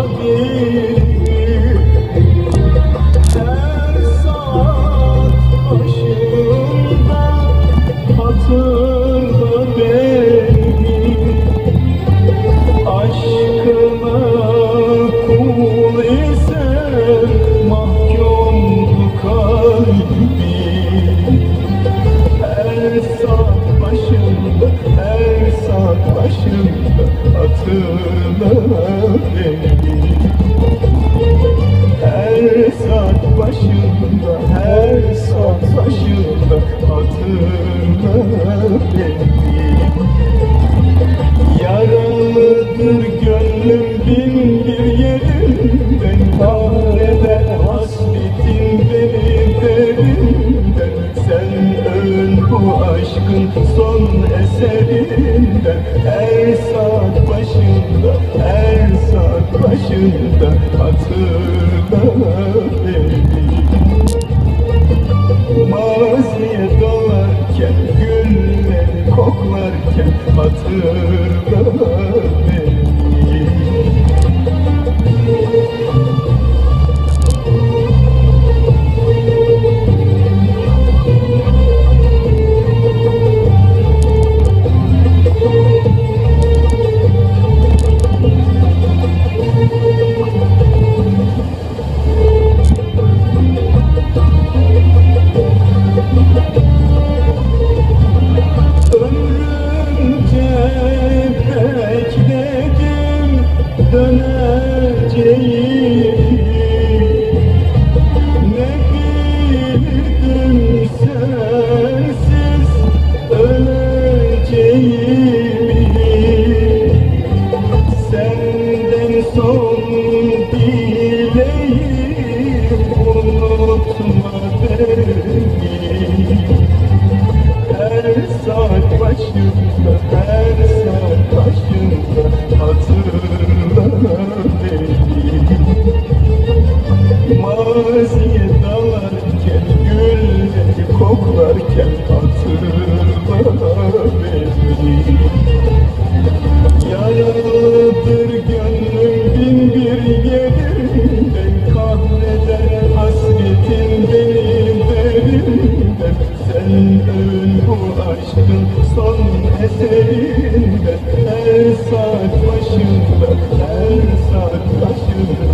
Her saat başında hatırla beni. Yaralıdır gönlüm bin bir yerinden, kahreder hasretin beni derinden. Sen ön bu aşkın son eserinden. Her saat başında, her saat başında hatırla beni. Maziye dalarken, gülleri koklarken hatırla beni. Döneceğimi ne bildim, sensiz öleceğimi. Senden son dileğim, unutma beni. Her saat başında, her saat başında hatırla beni. Maziye dalarken, gülleri koklarken hatırla beni. Yaralıdır gönlüm bin bir yerinden, kahreder hasretin beni derinden. Sen ön bu aşkın son eserinden. Her saat başında, her saat başında